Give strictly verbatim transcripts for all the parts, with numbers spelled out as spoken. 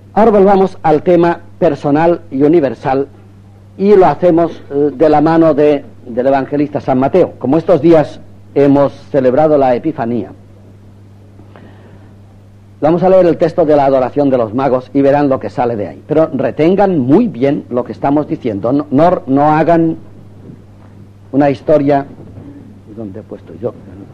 Ahora volvamos al tema personal y universal, y lo hacemos eh, de la mano de, del evangelista San Mateo. Como estos días hemos celebrado la Epifanía, vamos a leer el texto de la adoración de los magos y verán lo que sale de ahí. Pero retengan muy bien lo que estamos diciendo, no, no, no hagan una historia... ¿Dónde he puesto yo?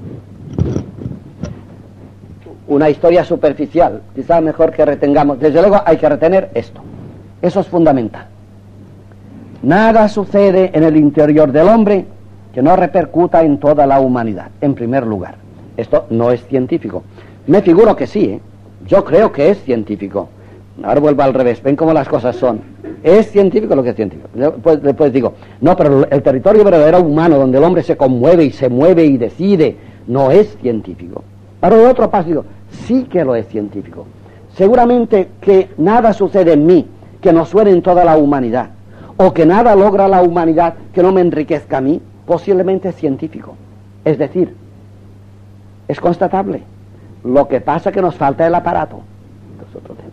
Una historia superficial. Quizá mejor que retengamos. Desde luego hay que retener esto. Eso es fundamental. Nada sucede en el interior del hombre que no repercuta en toda la humanidad, en primer lugar. Esto no es científico. Me figuro que sí, ¿eh? Yo creo que es científico. Ahora vuelvo al revés. Ven cómo las cosas son. ¿Es científico lo que es científico? Después, después digo, no, pero el territorio verdadero humano, donde el hombre se conmueve y se mueve y decide, no es científico. Ahora de otro paso digo, sí que lo es científico. Seguramente que nada sucede en mí que no suene en toda la humanidad, o que nada logra la humanidad que no me enriquezca a mí, posiblemente es científico. Es decir, es constatable. Lo que pasa es que nos falta el aparato. Esto es otro tema.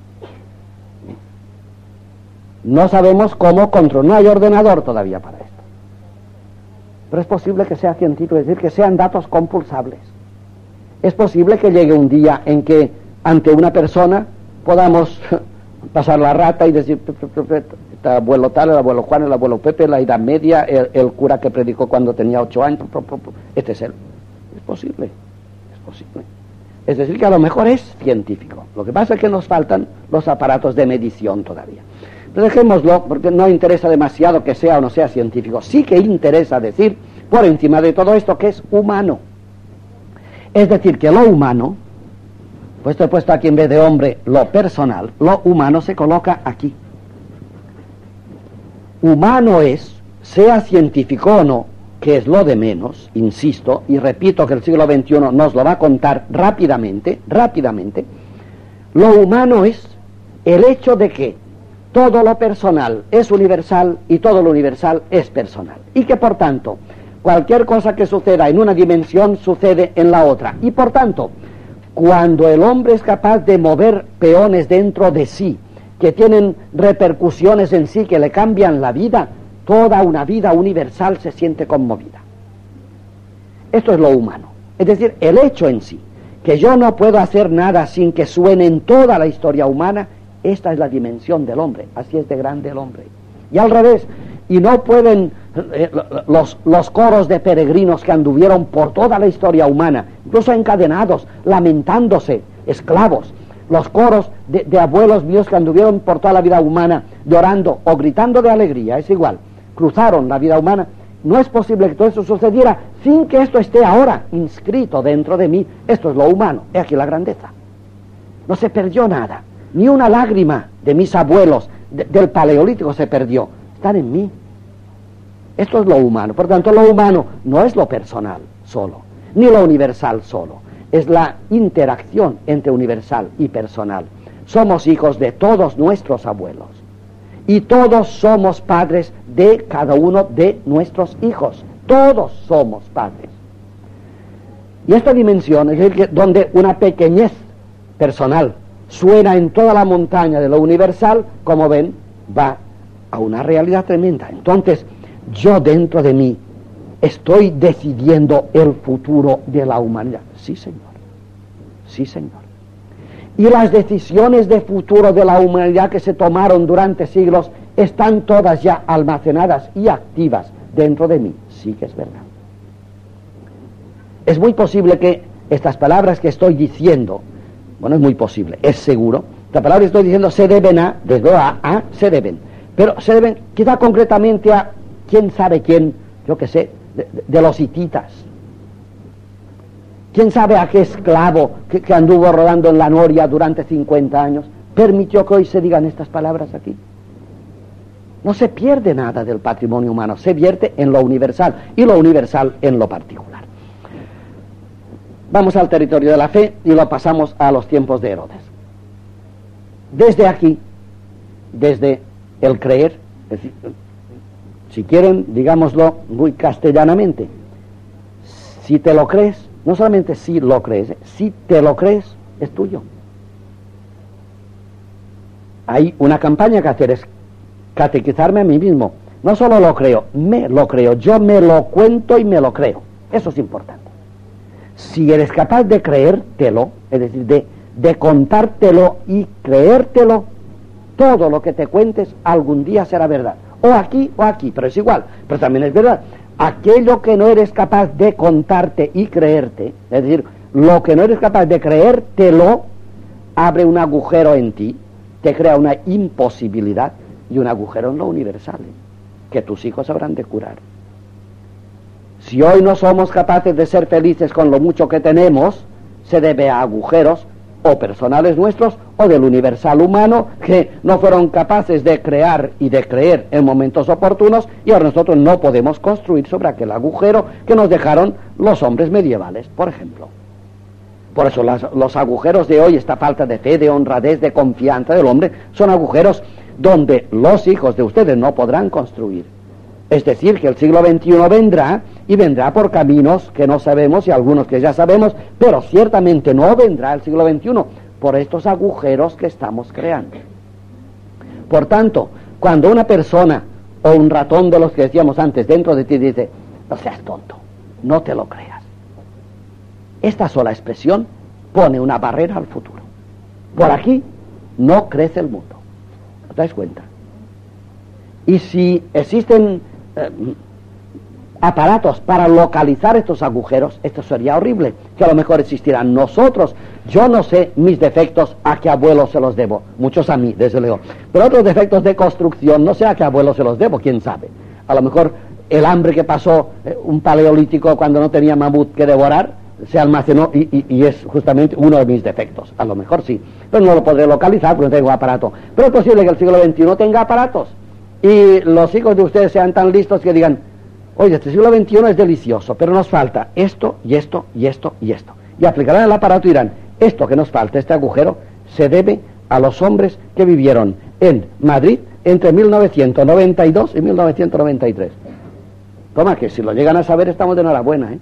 No sabemos cómo controlar, no hay ordenador todavía para esto. Pero es posible que sea científico, es decir, que sean datos compulsables. Es posible que llegue un día en que ante una persona podamos pasar la rata y decir, el abuelo tal, el abuelo Juan, el abuelo Pepe, la Edad Media, el, el cura que predicó cuando tenía ocho años, este es él. Es posible, es posible. Es decir, que a lo mejor es científico. Lo que pasa es que nos faltan los aparatos de medición todavía. Pero dejémoslo, porque no interesa demasiado que sea o no sea científico. Sí que interesa decir, por encima de todo esto, que es humano. Es decir, que lo humano, puesto he puesto aquí en vez de hombre lo personal, lo humano se coloca aquí. Humano es, sea científico o no, que es lo de menos, insisto, y repito que el siglo veintiuno nos lo va a contar rápidamente, rápidamente. Lo humano es el hecho de que todo lo personal es universal y todo lo universal es personal. Y que por tanto, cualquier cosa que suceda en una dimensión sucede en la otra. Y por tanto, cuando el hombre es capaz de mover peones dentro de sí, que tienen repercusiones en sí, que le cambian la vida, toda una vida universal se siente conmovida. Esto es lo humano. Es decir, el hecho en sí, que yo no puedo hacer nada sin que suene en toda la historia humana. Esta es la dimensión del hombre, así es de grande el hombre. Y al revés, y no pueden eh, los, los coros de peregrinos que anduvieron por toda la historia humana, incluso encadenados, lamentándose, esclavos, los coros de, de abuelos míos que anduvieron por toda la vida humana, llorando o gritando de alegría, es igual, cruzaron la vida humana. No es posible que todo eso sucediera sin que esto esté ahora inscrito dentro de mí. Esto es lo humano, he aquí la grandeza. No se perdió nada. Ni una lágrima de mis abuelos de, del Paleolítico se perdió. Están en mí. Esto es lo humano. Por tanto, lo humano no es lo personal solo, ni lo universal solo. Es la interacción entre universal y personal. Somos hijos de todos nuestros abuelos. Y todos somos padres de cada uno de nuestros hijos. Todos somos padres. Y esta dimensión es el que, donde una pequeñez personal suena en toda la montaña de lo universal, como ven, va a una realidad tremenda. Entonces, yo dentro de mí estoy decidiendo el futuro de la humanidad. Sí, señor. Sí, señor. Y las decisiones de futuro de la humanidad que se tomaron durante siglos están todas ya almacenadas y activas dentro de mí. Sí que es verdad. Es muy posible que estas palabras que estoy diciendo, bueno, es muy posible, es seguro, la palabra que estoy diciendo se deben a, desde a, a, se deben, pero se deben quizá concretamente a quién sabe quién, yo qué sé, de, de los hititas. ¿Quién sabe a qué esclavo que, que anduvo rodando en la noria durante cincuenta años permitió que hoy se digan estas palabras aquí? No se pierde nada del patrimonio humano, se vierte en lo universal y lo universal en lo particular. Vamos al territorio de la fe y lo pasamos a los tiempos de Herodes. Desde aquí, desde el creer, es decir, si quieren, digámoslo muy castellanamente, si te lo crees, no solamente si lo crees, si te lo crees, es tuyo. hay una campaña que hacer, es catequizarme a mí mismo. No solo lo creo, me lo creo, yo me lo cuento y me lo creo. Eso es importante. Si eres capaz de creértelo, es decir, de, de contártelo y creértelo, todo lo que te cuentes algún día será verdad. O aquí o aquí, pero es igual, pero también es verdad. Aquello que no eres capaz de contarte y creerte, es decir, lo que no eres capaz de creértelo, abre un agujero en ti, te crea una imposibilidad y un agujero en lo universal, ¿eh? que tus hijos habrán de curar. Si hoy no somos capaces de ser felices con lo mucho que tenemos, se debe a agujeros o personales nuestros o del universal humano que no fueron capaces de crear y de creer en momentos oportunos, y ahora nosotros no podemos construir sobre aquel agujero que nos dejaron los hombres medievales, por ejemplo. Por eso las, los agujeros de hoy, esta falta de fe, de honradez, de confianza del hombre, son agujeros donde los hijos de ustedes no podrán construir. Es decir, que el siglo veintiuno vendrá, y vendrá por caminos que no sabemos y algunos que ya sabemos, pero ciertamente no vendrá el siglo veintiuno por estos agujeros que estamos creando. Por tanto, cuando una persona o un ratón de los que decíamos antes dentro de ti dice, no seas tonto, no te lo creas, esta sola expresión pone una barrera al futuro. Por aquí no crece el mundo. ¿Os dais cuenta? Y si existen eh, aparatos para localizar estos agujeros, esto sería horrible, que a lo mejor existirán. Nosotros, yo no sé mis defectos a qué abuelo se los debo, muchos a mí, desde luego, pero otros defectos de construcción, no sé a qué abuelo se los debo, quién sabe. A lo mejor el hambre que pasó eh, un paleolítico cuando no tenía mamut que devorar, se almacenó y, y, y es justamente uno de mis defectos. A lo mejor sí, pero no lo podré localizar porque no tengo aparato. Pero es posible que el siglo veintiuno tenga aparatos y los hijos de ustedes sean tan listos que digan, oye, este siglo veintiuno es delicioso, pero nos falta esto y esto y esto y esto. Y aplicarán el aparato y dirán, esto que nos falta, este agujero, se debe a los hombres que vivieron en Madrid entre mil novecientos noventa y dos y mil novecientos noventa y tres. Toma, que si lo llegan a saber estamos de enhorabuena, ¿eh?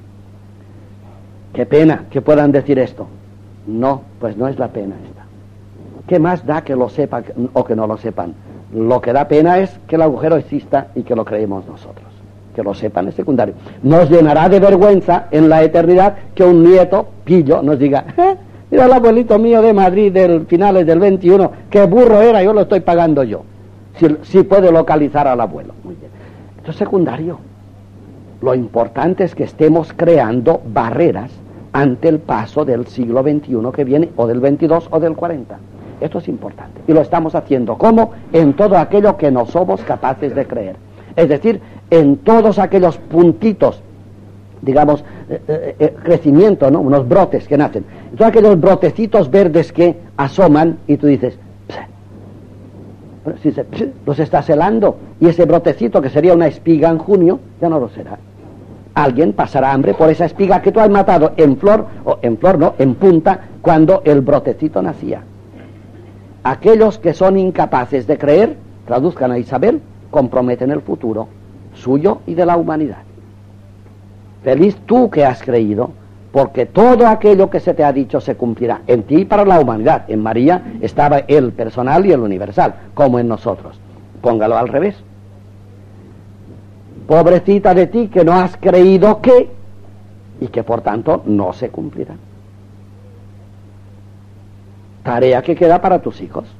Qué pena que puedan decir esto. No, pues no es la pena esta. ¿Qué más da que lo sepan o que no lo sepan? Lo que da pena es que el agujero exista y que lo creemos nosotros. Que lo sepan es secundario. Nos llenará de vergüenza en la eternidad que un nieto pillo nos diga, ¿eh? Mira el abuelito mío de Madrid del finales del veintiuno, qué burro era, yo lo estoy pagando yo. Si, si puede localizar al abuelo. Muy bien. Esto es secundario. Lo importante es que estemos creando barreras ante el paso del siglo veintiuno que viene, o del veintidós o del cuarenta. Esto es importante. Y lo estamos haciendo. ¿Cómo? En todo aquello que no somos capaces de creer. Es decir, en todos aquellos puntitos, digamos, eh, eh, eh, crecimiento, ¿no? Unos brotes que nacen. Todos aquellos brotecitos verdes que asoman y tú dices, si se, los estás helando, y ese brotecito que sería una espiga en junio, ya no lo será. Alguien pasará hambre por esa espiga que tú has matado en flor, o en flor no, en punta, cuando el brotecito nacía. Aquellos que son incapaces de creer, traduzcan a Isabel, comprometen el futuro suyo y de la humanidad. Feliz tú que has creído, porque todo aquello que se te ha dicho se cumplirá en ti y para la humanidad. En María estaba el personal y el universal, como en nosotros. Póngalo al revés. Pobrecita de ti que no has creído que, y que por tanto no se cumplirá. Tarea que queda para tus hijos.